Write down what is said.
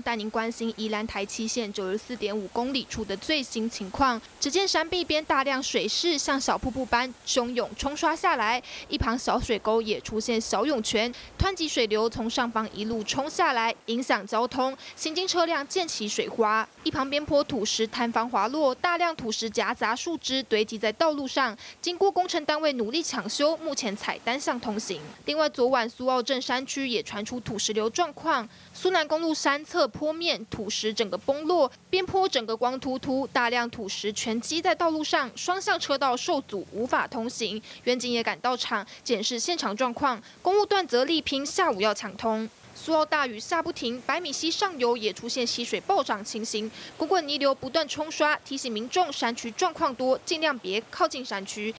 带您关心宜兰台七线94.5公里处的最新情况。只见山壁边大量水势像小瀑布般汹涌冲刷下来，一旁小水沟也出现小涌泉，湍急水流从上方一路冲下来，影响交通，行经车辆溅起水花。一旁边坡土石坍方滑落，大量土石夹杂树枝堆积在道路上，经过工程单位努力抢修，目前采单向通行。另外，昨晚苏澳镇山区也传出土石流状况，苏南公路山侧坡面土石整个崩落，边坡整个光秃秃，大量土石全积在道路上，双向车道受阻，无法通行。员警也赶到场检视现场状况，公务段则力拼下午要抢通。苏澳大雨下不停，百米溪上游也出现溪水暴涨情形，滚滚泥流不断冲刷，提醒民众山区状况多，尽量别靠近山区。